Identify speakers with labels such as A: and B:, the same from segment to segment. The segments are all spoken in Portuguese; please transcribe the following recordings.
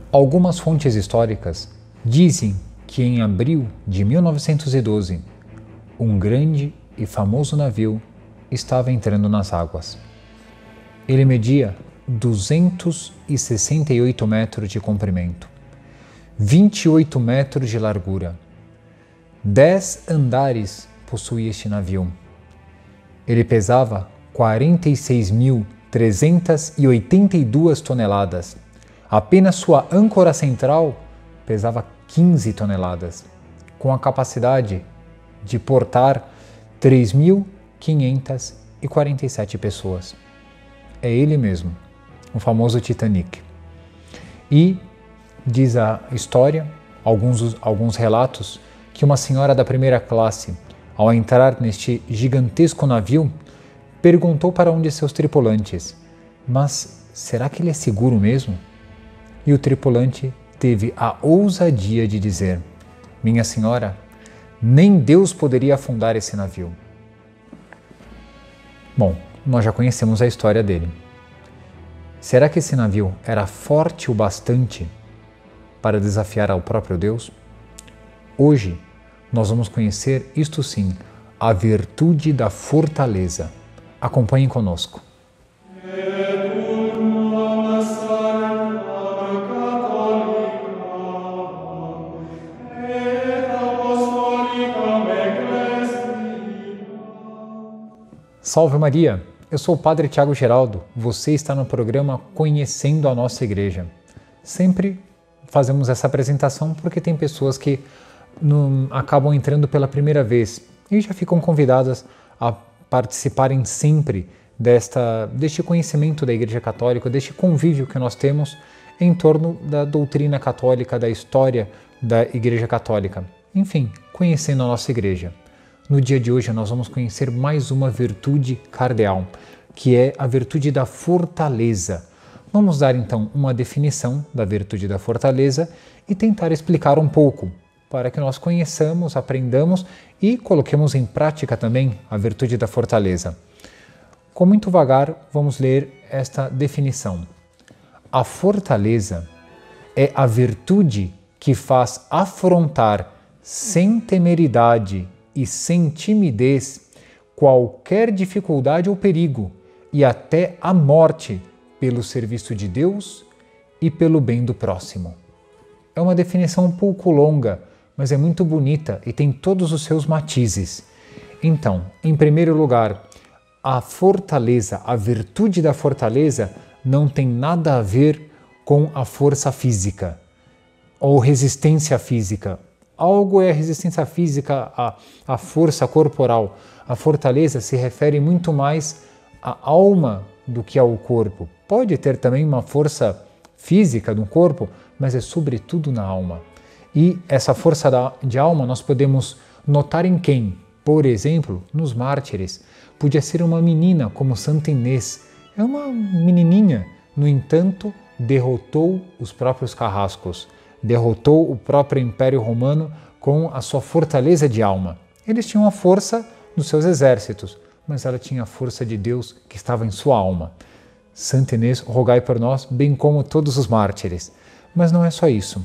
A: Algumas fontes históricas dizem que em abril de 1912, um grande e famoso navio estava entrando nas águas. Ele media 268 metros de comprimento, 28 metros de largura. 10 andares possuía este navio. Ele pesava 46.382 toneladas. Apenas sua âncora central pesava 15 toneladas, com a capacidade de portar 3.547 pessoas. É ele mesmo, o famoso Titanic. E diz a história, alguns relatos, que uma senhora da primeira classe, ao entrar neste gigantesco navio, perguntou para um de seus tripulantes: mas será que ele é seguro mesmo? E o tripulante teve a ousadia de dizer: minha senhora, nem Deus poderia afundar esse navio. Bom, nós já conhecemos a história dele. Será que esse navio era forte o bastante para desafiar ao próprio Deus? Hoje, nós vamos conhecer, isto sim, a virtude da fortaleza. Acompanhem conosco. Salve Maria! Eu sou o Padre Tiago Geraldo. Você está no programa Conhecendo a Nossa Igreja. Sempre fazemos essa apresentação porque tem pessoas que acabam entrando pela primeira vez e já ficam convidadas a participarem sempre deste conhecimento da Igreja Católica, deste convívio que nós temos em torno da doutrina católica, da história da Igreja Católica. Enfim, conhecendo a nossa Igreja. No dia de hoje nós vamos conhecer mais uma virtude cardeal, que é a virtude da fortaleza. Vamos dar então uma definição da virtude da fortaleza e tentar explicar um pouco, para que nós conheçamos, aprendamos e coloquemos em prática também a virtude da fortaleza. Com muito vagar, vamos ler esta definição. A fortaleza é a virtude que faz afrontar sem temeridade e sem timidez qualquer dificuldade ou perigo e até a morte pelo serviço de Deus e pelo bem do próximo. É uma definição um pouco longa, mas é muito bonita e tem todos os seus matizes. Então, em primeiro lugar, a fortaleza, a virtude da fortaleza não tem nada a ver com a força física ou resistência física. Algo é a resistência física, a força corporal. A fortaleza se refere muito mais à alma do que ao corpo. Pode ter também uma força física no corpo, mas é sobretudo na alma. E essa força de alma nós podemos notar em quem? Por exemplo, nos mártires. Podia ser uma menina como Santa Inês. É uma menininha, no entanto, derrotou os próprios carrascos. Derrotou o próprio Império Romano com a sua fortaleza de alma. Eles tinham a força dos seus exércitos, mas ela tinha a força de Deus que estava em sua alma. Santa Inês, rogai por nós, bem como todos os mártires. Mas não é só isso.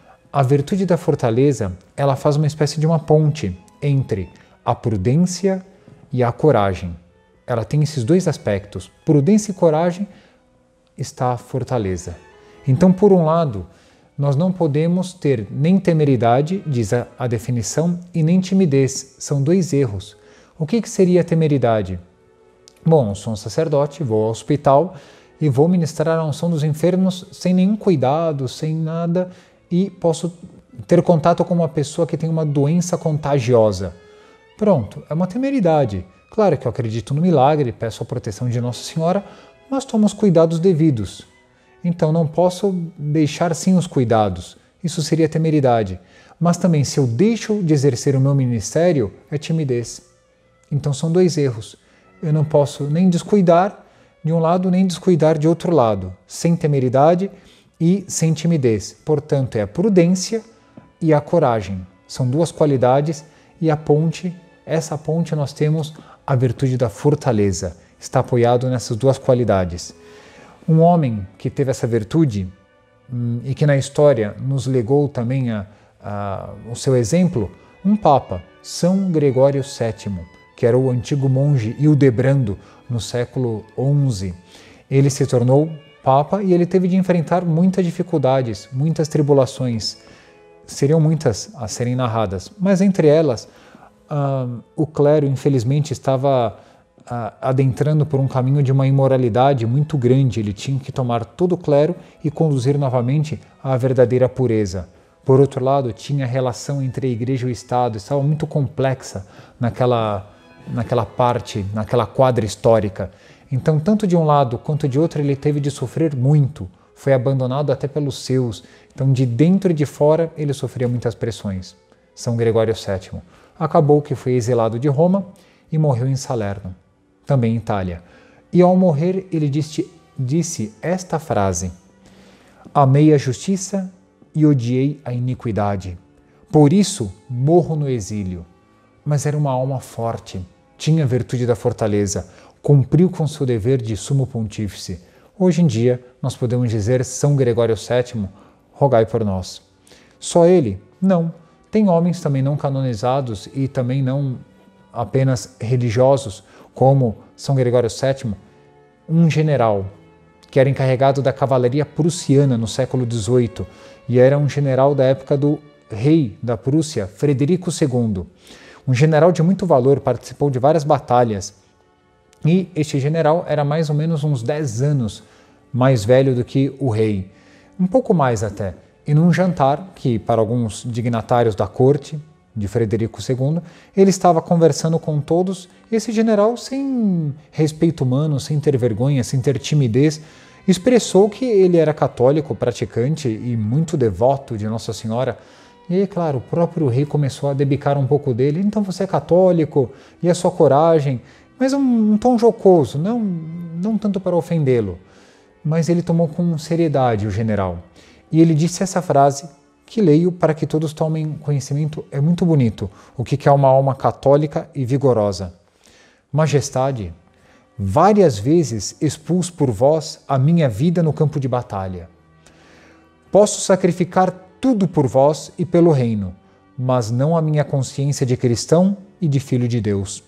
A: A virtude da fortaleza, ela faz uma espécie de uma ponte entre a prudência e a coragem. Ela tem esses dois aspectos. Prudência e coragem está a fortaleza. Então, por um lado, nós não podemos ter nem temeridade, diz a definição, e nem timidez. São dois erros. O que seria a temeridade? Bom, eu sou um sacerdote, vou ao hospital e vou ministrar a unção dos enfermos sem nenhum cuidado, sem nada, e posso ter contato com uma pessoa que tem uma doença contagiosa. Pronto, é uma temeridade. Claro que eu acredito no milagre, peço a proteção de Nossa Senhora, mas tomo os cuidados devidos. Então não posso deixar sem os cuidados. Isso seria temeridade. Mas também, se eu deixo de exercer o meu ministério, é timidez. Então são dois erros. Eu não posso nem descuidar de um lado, nem descuidar de outro lado. Sem temeridade e sem timidez. Portanto, é a prudência e a coragem. São duas qualidades e a ponte, essa ponte nós temos a virtude da fortaleza. Está apoiado nessas duas qualidades. Um homem que teve essa virtude e que na história nos legou também o seu exemplo, um Papa, São Gregório VII, que era o antigo monge Hildebrando no século XI. Ele se tornou Papa e ele teve de enfrentar muitas dificuldades, muitas tribulações. Seriam muitas a serem narradas, mas entre elas, o clero infelizmente estava adentrando por um caminho de uma imoralidade muito grande. Ele tinha que tomar todo o clero e conduzir novamente à verdadeira pureza. Por outro lado, tinha a relação entre a igreja e o Estado, estava muito complexa naquela parte, naquela quadra histórica. Então, tanto de um lado quanto de outro, ele teve de sofrer muito, foi abandonado até pelos seus. Então, de dentro e de fora, ele sofria muitas pressões. São Gregório VII. Acabou que foi exilado de Roma e morreu em Salerno, também em Itália. E ao morrer, ele disse esta frase: amei a justiça e odiei a iniquidade. Por isso, morro no exílio. Mas era uma alma forte, tinha a virtude da fortaleza, cumpriu com seu dever de sumo pontífice. Hoje em dia, nós podemos dizer: São Gregório VII, rogai por nós. Só ele? Não. Tem homens também não canonizados e também não apenas religiosos, como São Gregório VII, um general que era encarregado da cavalaria prussiana no século XVIII e era um general da época do rei da Prússia, Frederico II. Um general de muito valor, participou de várias batalhas e este general era mais ou menos uns 10 anos mais velho do que o rei, um pouco mais até. E num jantar, que para alguns dignatários da corte de Frederico II, ele estava conversando com todos. Esse general, sem respeito humano, sem ter vergonha, sem ter timidez, expressou que ele era católico, praticante e muito devoto de Nossa Senhora. E aí, claro, o próprio rei começou a debicar um pouco dele. Então você é católico, e a sua coragem, mas um tom jocoso, não tanto para ofendê-lo. Mas ele tomou com seriedade o general. E ele disse essa frase, que leio para que todos tomem conhecimento, é muito bonito, o que é uma alma católica e vigorosa. Majestade, várias vezes expus por vós a minha vida no campo de batalha. Posso sacrificar tudo por vós e pelo reino, mas não a minha consciência de cristão e de filho de Deus.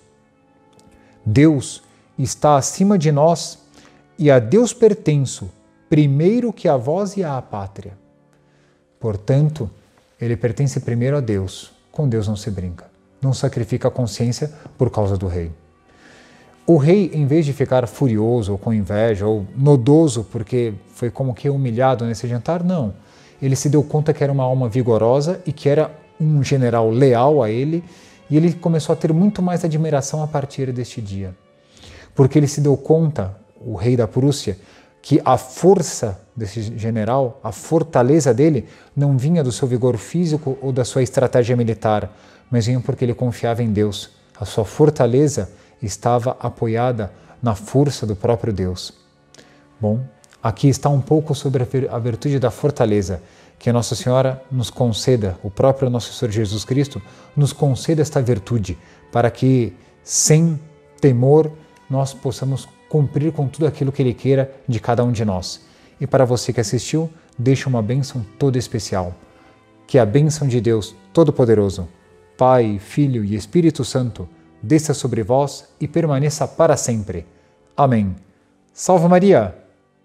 A: Deus está acima de nós e a Deus pertenço, primeiro que a vós e à pátria. Portanto, ele pertence primeiro a Deus. Com Deus não se brinca. Não sacrifica a consciência por causa do rei. O rei, em vez de ficar furioso ou com inveja ou nodoso porque foi como que humilhado nesse jantar, não. Ele se deu conta que era uma alma vigorosa e que era um general leal a ele, e ele começou a ter muito mais admiração a partir deste dia. Porque ele se deu conta, o rei da Prússia, que a força desse general, a fortaleza dele, não vinha do seu vigor físico ou da sua estratégia militar, mas vinha porque ele confiava em Deus. A sua fortaleza estava apoiada na força do próprio Deus. Bom, aqui está um pouco sobre a virtude da fortaleza, que a Nossa Senhora nos conceda, o próprio nosso Senhor Jesus Cristo nos conceda esta virtude, para que, sem temor, nós possamos cumprir com tudo aquilo que Ele queira de cada um de nós. E para você que assistiu, deixe uma bênção toda especial. Que a bênção de Deus Todo-Poderoso, Pai, Filho e Espírito Santo, desça sobre vós e permaneça para sempre. Amém. Salve Maria!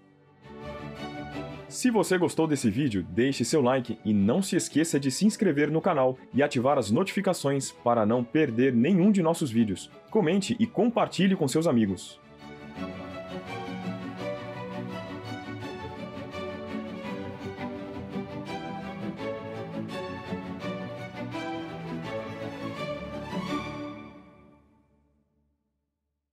B: Se você gostou desse vídeo, deixe seu like e não se esqueça de se inscrever no canal e ativar as notificações para não perder nenhum de nossos vídeos. Comente e compartilhe com seus amigos.